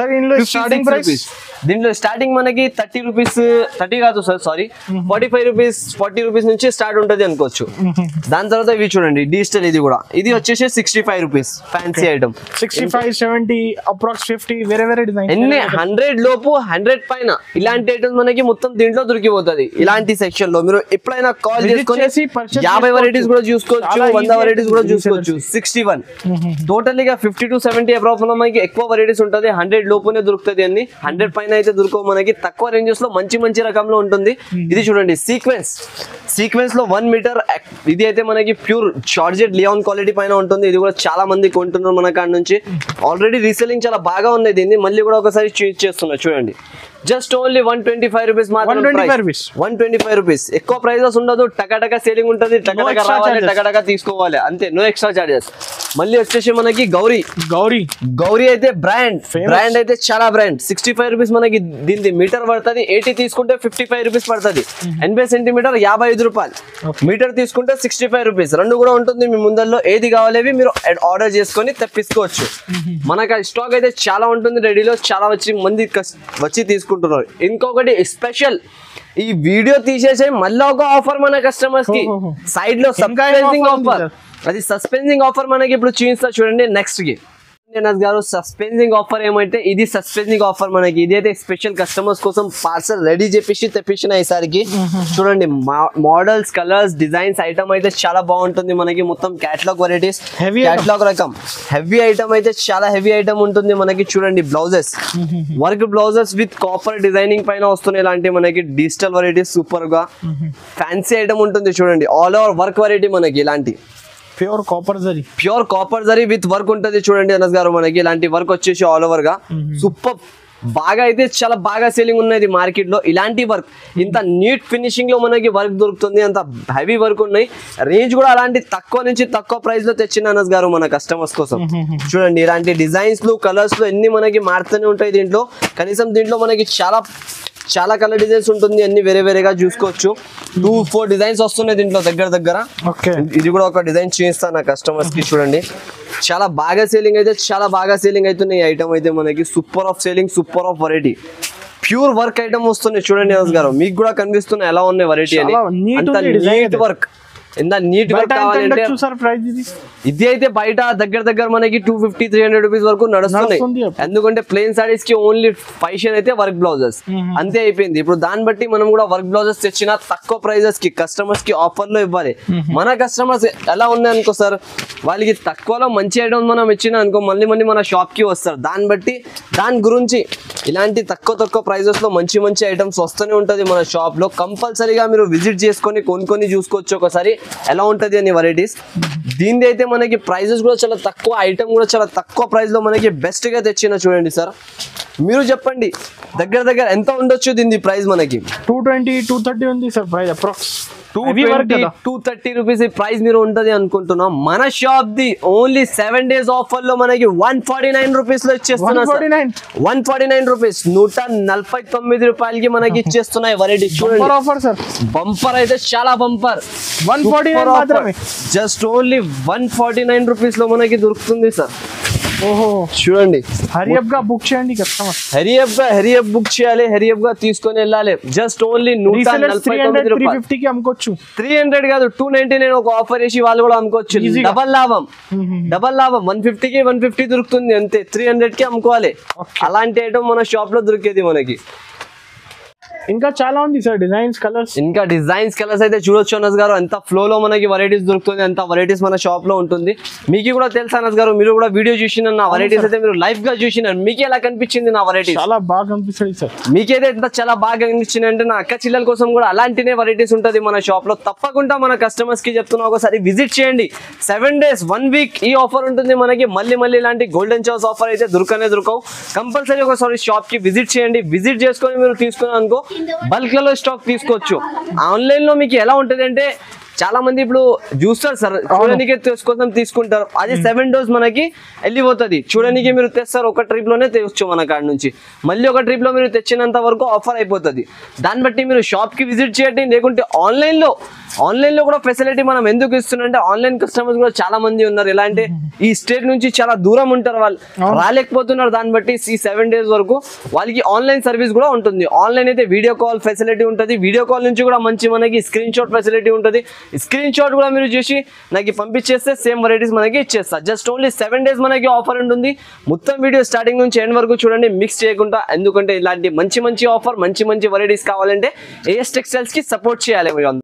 Speaker 1: దీంట్లో స్టార్టింగ్ మనకి థర్టీ రూపీస్ థర్టీ కాదు sir sorry forty five rupees forty rupees నుంచి స్టార్ట్ ఉంటది అనుకోవచ్చు. దాని తర్వాత ఇవి చూడండి డిజిటల్, ఇది కూడా ఇది వచ్చేసి sixty five rupees fancy item.
Speaker 2: Sixty five seventy approx fifty వేరే వేరే డిజైన్
Speaker 1: ఎన్ని హండ్రెడ్ లోపు హండ్రెడ్ పైన ఇలాంటి ఐటమ్స్ మనకి మొత్తం దీంట్లో దొరికిపోతుంది. ఇలాంటి సెక్షన్ లో మీరు ఎప్పుడైనా కాల్ చేసుకొని యాభై వెరైటీస్ కూడా చూసుకోవచ్చు, వంద వెరైటీస్ కూడా చూసుకోవచ్చు. సిక్స్టీ వన్ టోటల్ గా ఫిఫ్టీ టు సెవెంటీ అబ్రావ్ లో మనకి ఎక్కువ వెరైటీస్ ఉంటుంది. హండ్రెడ్ లోపునే దొరుకుతుంది అన్ని, హండ్రెడ్ పైన అయితే దొరకవు మనకి. తక్కువ రేంజెస్ లో మంచి మంచి రకంలో ఉంటుంది. ఇది చూడండి సీక్వెన్స్, సీక్వెన్స్ లో వన్ మీటర్ ఇది అయితే మనకి ప్యూర్ జార్జెట్ లియాన్ క్వాలిటీ పైన ఉంటుంది. ఇది కూడా చాలా మంది కొంటున్నారు మన కాడ నుంచి. ఆల్రెడీ రీసెల్లింగ్ చాలా బాగా ఉంది దీన్ని, మళ్ళీ కూడా ఒకసారి చేంజ్ చేస్తున్నారు చూడండి. Just only one twenty five rupees మాత్రం, వన్ ట్వంటీ ఫైవ్ రూపీస్. ఎక్కువ ప్రైజెస్ ఉండదు, టకాటకా సేలింగ్ ఉంటుంది, టకాటకా రావాలి, టకాటకా తీసుకోవాలి అంతే, నో ఎక్స్ట్రా చార్జెస్. మళ్ళీ వచ్చేసి మనకి గౌరీ గౌరీ గౌరీ అయితే బ్రాండ్ బ్రాండ్ అయితే చాలా బ్రాండ్. సిక్స్టీ ఫైవ్ రూపీస్ మనకి దీని మీటర్ పడుతుంది. ఎయిటీ తీసుకుంటే ఫిఫ్టీ ఫైవ్ రూపీస్ పడుతుంది. ఎనభై సెంటీమీటర్ యాభై ఐదు రూపాయలు, మీటర్ తీసుకుంటే సిక్స్టీ ఫైవ్ రూపీస్. రెండు కూడా ఉంటుంది మీ ముందల్లో. ఏది కావాలి మీరు ఆర్డర్ చేసుకొని తెప్పించుకోవచ్చు. మనకు స్టాక్ అయితే చాలా ఉంటుంది రెడీలో, చాలా వచ్చి మంది వచ్చి తీసుకుంటున్నారు. ఇంకొకటి స్పెషల్, ఈ వీడియో తీసేసే మళ్ళీ ఒక ఆఫర్ మన కస్టమర్స్ కి సైడ్ లో సస్పెన్సింగ్ ఆఫర్. అది సస్పెన్సింగ్ ఆఫర్ మనకి ఇప్పుడు చూపిస్తా చూడండి. నెక్స్ట్ కి గారు సస్పెన్సింగ్ ఆఫర్ ఏమంటే ఇది సస్పెన్సింగ్ ఆఫర్ మనకి. ఇదైతే స్పెషల్ కస్టమర్స్ కోసం పార్సల్ రెడీ చేపించి తెప్పించిన ఈసారికి. చూడండి మోడల్స్, కలర్స్, డిజైన్స్, ఐటమ్ అయితే చాలా బాగుంటుంది మనకి. మొత్తం క్యాటలాగ్ వెరైటీస్, క్యాటలాగ్ రకం హెవీ ఐటమ్ అయితే చాలా హెవీ ఐటమ్ ఉంటుంది మనకి. చూడండి blouses, work blouses with copper designing పైన వస్తున్నాయి. ఇలాంటి మనకి డిజిటల్ వెరైటీస్ సూపర్ గా ఫ్యాన్సీ ఐటమ్ ఉంటుంది. చూడండి ఆల్ ఓవర్ వర్క్ వెరైటీ మనకి. ఇలాంటి
Speaker 2: pure copper zari,
Speaker 1: pure copper zari with work ఉంటుంది. చూడండి అనస్ గారు మనకి ఇలాంటి వర్క్ వచ్చేసి ఆల్ ఓవర్ గా సూపర్ బాగా అయితే చాలా బాగా సేలింగ్ ఉన్నది మార్కెట్ లో. ఇలాంటి వర్క్ ఇంత నీట్ ఫినిషింగ్ లో మనకి వర్క్ దొరుకుతుంది, అంత హెవీ వర్క్ ఉన్నాయి. రేంజ్ కూడా అలాంటి తక్కువ నుంచి తక్కువ ప్రైస్ లో తెచ్చిన అనస్ గారు మన కస్టమర్స్ కోసం. చూడండి ఇలాంటి డిజైన్స్ లో కలర్స్ లో ఎన్ని మనకి మారుతూనే ఉంటాయి దీంట్లో. కనీసం దీంట్లో మనకి చాలా చాలా కలర్ డిజైన్స్ ఉంటుంది, అన్ని వేరే వేరేగా చూసుకోవచ్చు. టూ ఫోర్ డిజైన్స్ వస్తున్నాయి దీంట్లో దగ్గర దగ్గర. ఇది కూడా ఒక డిజైన్ చేయిస్తాను నా కస్టమర్స్ కి. చూడండి చాలా బాగా సేలింగ్ అయితే చాలా బాగా సేలింగ్ అవుతున్నాయి. ఈ ఐటమ్ అయితే మనకి super of selling, super of variety, pure work item వస్తున్నాయి. చూడండి అనస్ గారు మీకు కూడా కనిపిస్తున్నాయి ఎలా ఉన్నాయి వెరైటీ అని. అంత నీట్ వర్క్, ఎంత నీట్ వర్క్ కావాలంటే ఇది అయితే బయట దగ్గర దగ్గర మనకి two fifty three hundred rupees వరకు నడుస్తున్నాయి. ఎందుకంటే ప్లెయిన్ సారీస్ కి ఓన్లీ ఫైషన్ అయితే వర్క్ బ్లౌజెస్ అంతే అయిపోయింది. ఇప్పుడు దాన్ని బట్టి మనం కూడా వర్క్ బ్లౌజెస్ తెచ్చిన తక్కువ ప్రైజెస్ కి కస్టమర్స్ కి ఆఫర్ లో ఇవ్వాలి. మన కస్టమర్స్ ఎలా ఉన్నాయి అనుకో సార్, వాళ్ళకి తక్కువలో మంచి ఐటమ్ మనం ఇచ్చిన అనుకో మళ్ళీ మళ్ళీ మన షాప్ కి వస్తారు. దాన్ని బట్టి దాని గురించి ఇలాంటి తక్కువ తక్కువ ప్రైజెస్ లో మంచి మంచి ఐటమ్స్ వస్తూనే ఉంటది మన షాప్ లో. కంపల్సరీగా మీరు విజిట్ చేసుకొని కొనుక్కొని చూసుకోవచ్చు ఒకసారి ఎలా ఉంటది అని వెరైటీస్. దీని అయితే మనకి ప్రైజెస్ కూడా చాలా తక్కువ, ఐటమ్ కూడా చాలా తక్కువ ప్రైస్ లో మనకి బెస్ట్ గా తెచ్చిన. చూడండి సార్ మీరు చెప్పండి దగ్గర దగ్గర ఎంత ఉండొచ్చు దీని ప్రైస్? మనకి
Speaker 2: టూ ట్వంటీ టూ థర్టీ ఉంది sir price approx.
Speaker 1: Two thirty rupees price మీరు ఉంటది అనుకుంటున్నాం. మన షాప్ ది ఓన్లీ సెవెన్ డేస్ ఆఫర్ లో మనకి వన్ ఫార్టీ నైన్ రూపీస్ లో ఇచ్చేస్తున్నా. వన్ ఫార్టీ నైన్ రూపీస్ నూట నలభై తొమ్మిది రూపాయలకి మనకి ఇచ్చేస్తున్నాయి వెరైటీ. చూడండి ఆఫర్ సార్, బంపర్ అయితే చాలా బంపర్. వన్ ఫార్టీ నైన్ మాత్రమే, just only one forty nine rupees లో మనకి దొరుకుతుంది సార్.
Speaker 2: ఓహో
Speaker 1: చూడండి
Speaker 2: హరియప్ గా బుక్ చేయండి కస్టమర్,
Speaker 1: హరియప్ గా హరియప్ బుక్ చేయాలి, హరియప్ గా తీసుకొని వెళ్ళాలి. జస్ట్ ఓన్లీ నూట నలభై తొమ్మిది రూపాయలు,
Speaker 2: అమ్ముకోవచ్చు.
Speaker 1: త్రీ హండ్రెడ్ కాదు టూ నైన్టీ నైన్ ఒక ఆఫర్ వేసి వాళ్ళు కూడా అమ్ముకోవచ్చు. డబల్ లాభం, డబల్ లాభం. వన్ ఫిఫ్టీకి వన్ ఫిఫ్టీ దొరుకుతుంది అంతే, త్రీ హండ్రెడ్ కి అమ్ముకోవాలి. అలాంటి ఐటమ్ మన షాప్ లో దొరికేది మనకి.
Speaker 2: ఇంకా చాలా ఉంది సార్ డిజైన్స్, కలర్స్.
Speaker 1: ఇంకా డిజైన్స్ కలర్స్ అయితే చూడొచ్చు అనస్ గారు. ఎంత ఫ్లో లో మనకి వెరైటీస్ దొరుకుతుంది, ఎంత వెరైటీస్ మన షాప్ లో ఉంటుంది. మీకు కూడా తెలుసు అనస్ గారు, మీరు కూడా వీడియో చూసిన నా వెరైటీస్ అయితే మీరు లైవ్ గా చూసినారు. మీకు ఎలా కనిపించింది నా వెరైటీస్?
Speaker 2: చాలా బాగా కనిపిస్తుంది సార్.
Speaker 1: మీకైతే ఎంత చాలా బాగా కనిపించింది అంటే నా అక్క చిల్లల కోసం కూడా అలాంటినే వెరైటీస్ ఉంటుంది మన షాప్ లో. తప్పకుండా మన కస్టమర్స్ కి చెప్తున్నా ఒకసారి విజిట్ చేయండి. సెవెన్ డేస్ వన్ వీక్ ఈ ఆఫర్ ఉంటుంది మనకి. మళ్ళీ మళ్ళీ ఇలాంటి గోల్డెన్ చాన్స్ ఆఫర్ అయితే దొరకనే దొరకవు. కంపల్సరీ ఒకసారి షాప్ కి విజిట్ చేయండి. విజిట్ చేసుకొని మీరు తీసుకున్నాను అనుకో బల్క్ లలో స్టాక్ తీసుకోవచ్చు. ఆన్లైన్ లో మీకు ఎలా ఉంటుంది అంటే చాలా మంది ఇప్పుడు చూస్తారు సార్, చూడడానికి కోసం తీసుకుంటారు, అది సెవెన్ డోస్ మనకి వెళ్ళిపోతుంది. చూడడానికి మీరు తెస్తారు, ఒక ట్రిప్ లోనే తెచ్చు మన కాడ నుంచి, మళ్ళీ ఒక ట్రిప్ లో మీరు తెచ్చినంత వరకు ఆఫర్ అయిపోతుంది. దాన్ని బట్టి మీరు షాప్ కి విజిట్ చేయండి, లేకుంటే ఆన్లైన్ లో ఆన్లైన్ లో కూడా ఫెసిలిటీ మనం ఎందుకు ఇస్తున్నాంటే ఆన్లైన్ కస్టమర్స్ కూడా చాలా మంది ఉన్నారు. ఎలా అంటే ఈ స్టేట్ నుంచి చాలా దూరం ఉంటారు, వాళ్ళు రాలేకపోతున్నారు. దాన్ని బట్టి ఈ సెవెన్ డేస్ వరకు వాళ్ళకి ఆన్లైన్ సర్వీస్ కూడా ఉంటుంది. ఆన్లైన్ అయితే వీడియో కాల్ ఫెసిలిటీ ఉంటుంది, వీడియో కాల్ నుంచి కూడా మంచి మనకి స్క్రీన్ షాట్ ఫెసిలిటీ ఉంటుంది. స్క్రీన్ షాట్ కూడా మీరు చేసి నాకు పంపించేస్తే సేమ్ వెరైటీస్ మనకి ఇచ్చేస్తా. జస్ట్ ఓన్లీ సెవెన్ డేస్ మనకి ఆఫర్ ఉంటుంది. మొత్తం వీడియో స్టార్టింగ్ నుంచి ఎండ్ వరకు చూడండి, మిక్స్ చేయకుండా. ఎందుకంటే ఇలాంటి మంచి మంచి ఆఫర్, మంచి మంచి వెరైటీస్ కావాలంటే ఏఎస్ టెక్స్టైల్స్ కి సపోర్ట్ చేయాలి.